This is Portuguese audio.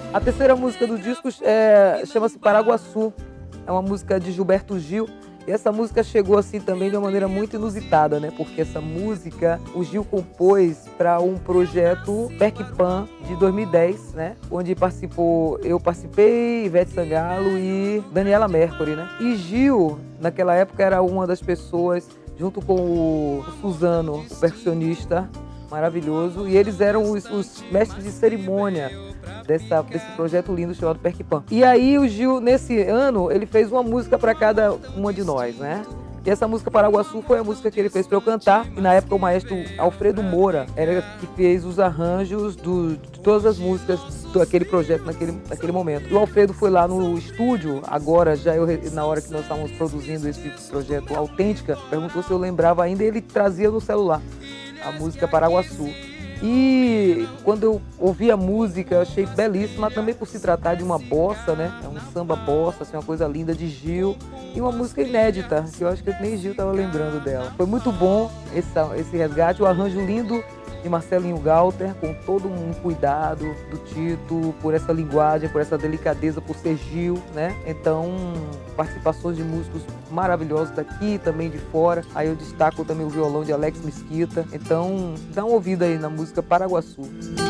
A terceira música do disco chama-se Paraguaçu. É uma música de Gilberto Gil. E essa música chegou assim também de uma maneira muito inusitada, né? Porque essa música o Gil compôs para um projeto Percpan de 2010, né? Onde eu participei, Ivete Sangalo e Daniela Mercury, né? E Gil, naquela época, era uma das pessoas, junto com o Suzano, o percussionista maravilhoso, e eles eram os mestres de cerimônia desse projeto lindo chamado Percpan. E aí o Gil, nesse ano, ele fez uma música para cada uma de nós, né? E essa música Paraguaçu foi a música que ele fez para eu cantar. E na época o maestro Alfredo Moura era que fez os arranjos de todas as músicas daquele projeto naquele momento. E o Alfredo foi lá no estúdio, agora já na hora que nós estávamos produzindo esse projeto Autêntica, perguntou se eu lembrava ainda, e ele trazia no celular a música Paraguaçu. E quando eu ouvi a música, eu achei belíssima, também por se tratar de uma bossa, né? É um samba bossa, assim, uma coisa linda de Gil. E uma música inédita, que eu acho que nem Gil estava lembrando dela. Foi muito bom esse resgate, o arranjo lindo de Marcelinho Galter, com todo um cuidado do Tito, por essa linguagem, por essa delicadeza, por ser Gil, né? Então, participações de músicos maravilhosos daqui e também de fora. Aí eu destaco também o violão de Alex Mesquita. Então, dá uma ouvida aí na música Paraguaçu.